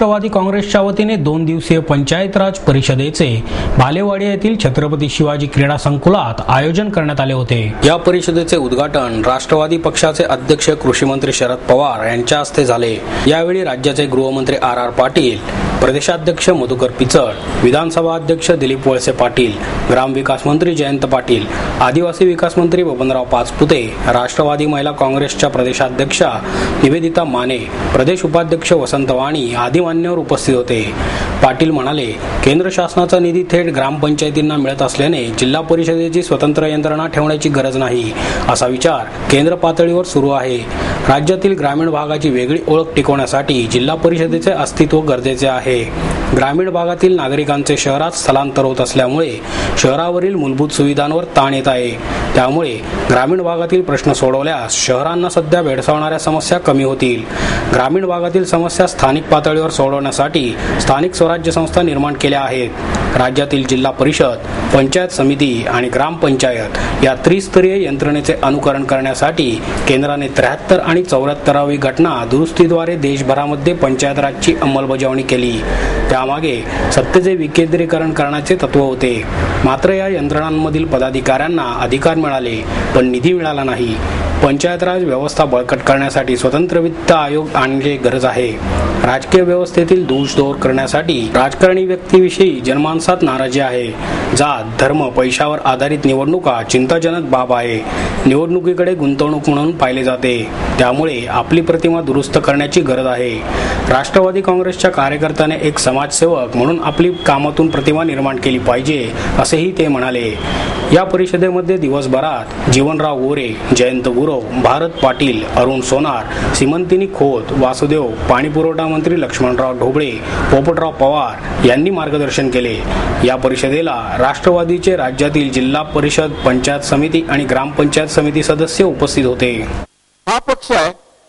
राष्ट्रवादी काँग्रेसच्या वतीने 2 दिवसीय पंचायत राज परिषदेचे भालेवाडी येथील छत्रपती शिवाजी क्रीडा संकुलात आयोजन करण्यात आले होते। या परिषदेचे उद्घाटन राष्ट्रवादी पक्षाचे अध्यक्ष कृषी मंत्री शरद पवार यांच्या हस्ते झाले। यावेळी राज्याचे गृहमंत्री आर पाटील, प्रदेशाध्यक्ष मधुकर पिचड, विधानसभा अध्यक्ष दिलीप वळसे पाटील, ग्रामविकास मंत्री जयंत पाटील, आदिवासी विकास मंत्री बबनराव पाचपुते, राष्ट्रवादी महिला काँग्रेसच्या प्रदेशाध्यक्षा निवेदिता माने, प्रदेश उपाध्यक्ष वसंत वाणी आदी मान्यवर उपस्थित होते। पाटील म्हणाले, केंद्र शासनाचा निधी थेट ग्रामपंचायतींना मिळत असल्याने जिल्हा परिषदेची स्वतंत्र यंत्रणा ठेवण्याची गरज नाही, असा विचार केंद्र पातळीवर सुरू आहे। राज्यातील ग्रामीण भागाची वेगळी ओळख टिकवण्यासाठी जिल्हा परिषदेचे अस्तित्व गरजेचे आहे। ग्रामीण भागातील नागरिकांचे शहरात स्थलांतर होत असल्यामुळे शहरावरील मूलभूत सुविधांवर ताण येत आहे। त्यामुळे ग्रामीण भागातील प्रश्न सोडवल्यास शहरांना सध्या भेडसावणाऱ्या समस्या कमी होतील। ग्रामीण भागातील समस्या स्थानिक पातळीवर सोडवण्यासाठी स्थानिक स्वराज्य संस्था निर्माण केल्या आहेत। राज्यातील जिल्हा परिषद, पंचायत समिती आणि ग्रामपंचायत या त्रिस्तरीय यंत्रणेचे अनुकरण करण्यासाठी केंद्राने 73 आणि 74वी घटना दुरुस्तीद्वारे देशभरामध्ये पंचायत राजची अंमलबजावणी केली। त्यामागे सत्तेचे विकेंद्रीकरण करण्याचे तत्व होते। मात्र या यंत्रणांमधील पदाधिकाऱ्यांना अधिकार मिळाले पण निधी मिळाला नाही। पंचायत राज व्यवस्था बळकट करण्यासाठी स्वतंत्र वित्त आयोग आणण्याची गरज आहे। राजकीय व्यवस्थेतील दोष दूर करण्यासाठी राजकारणी व्यक्तीविषयी जनमानसात नाराजी आहे। जात, धर्म, पैशावर आधारित निवडणुका चिंताजनक बाब आहे। निवडणुकीकडे गुंतवणूक म्हणून पाहिले जाते। त्यामुळे आपली प्रतिमा दुरुस्त करण्याची गरज आहे। राष्ट्रवादी काँग्रेसच्या कार्यकर्त्याने एक समाजसेवक म्हणून आपली कामातून प्रतिमा निर्माण केली पाहिजे, असेही ते म्हणाले। या परिषदेमध्ये दिवसभरात जीवनराव गोरे, जयंत गुरव, भारत पाटील, अरुण सोनार, सीमंतिनी खोत, वासुदेव, पाणीपुरवठा मंत्री लक्ष्मणराव ढोबळे, पोपटराव पवार यांनी मार्गदर्शन केले। या परिषदेला राष्ट्रवादीचे राज्यातील जिल्हा परिषद, पंचायत समिती आणि ग्रामपंचायत समिती सदस्य उपस्थित होते। हा पक्ष आहे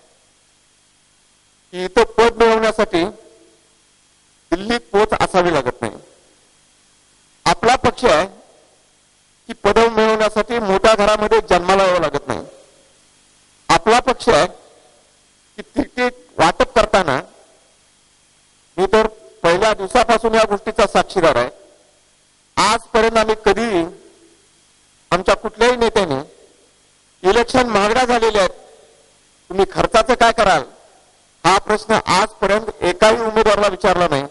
की इथं पद मिळवण्यासाठी दिल्लीत पोच असावी लागत नाही। आपला पक्ष आहे की पद मिळवण्यासाठी मोठ्या घरामध्ये जन्माला यावं लागत नाही। आपला पक्ष आहे की तिकीट वाटप करताना, मी तर पहिल्या दिवसापासून या गोष्टीचा साक्षीदार आहे, आजपर्यंत आम्ही कधी आमच्या कुठल्याही नेत्याने इलेक्शन महागड्या झालेल्या आहेत, तुम्ही खर्चाचं काय कराल हा प्रश्न आजपर्यंत एकाही उमेदवाराला विचारला नाही।